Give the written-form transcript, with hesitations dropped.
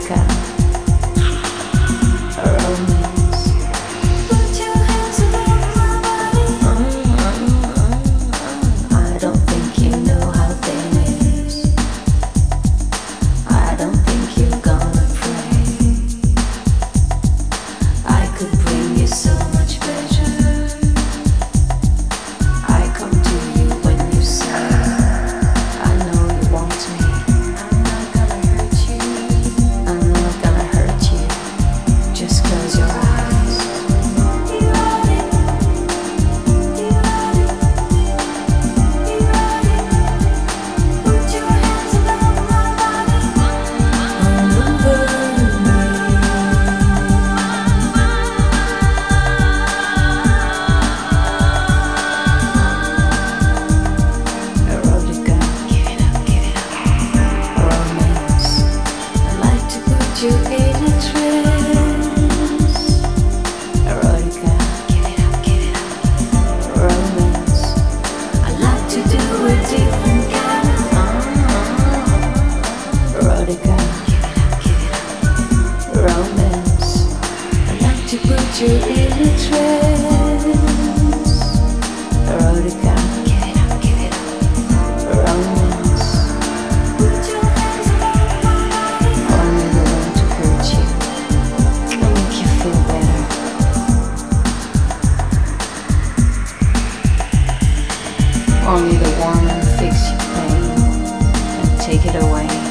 Erotica, romance. Put your hands above my body. I don't think you know how thin it is. I don't think you're gonna pray. I could bring you so much pleasure. I come to you when you say, I know you want me. I'm not gonna hurt you. I'm not gonna hurt you. Just close your eyes. Erotic, erotic, erotic. Put your hands above my body. All over me. Erotica, give it up, romance. I like to put you in a trance. Erotica, give it up, romance. I like to do a different kind of erotica, give it up, romance. I like to put you in a trance. Erotica, give it up, romance. Put your hands above my body. Only the one to hurt you and make you feel better. Only the one who fix your pain and take it away.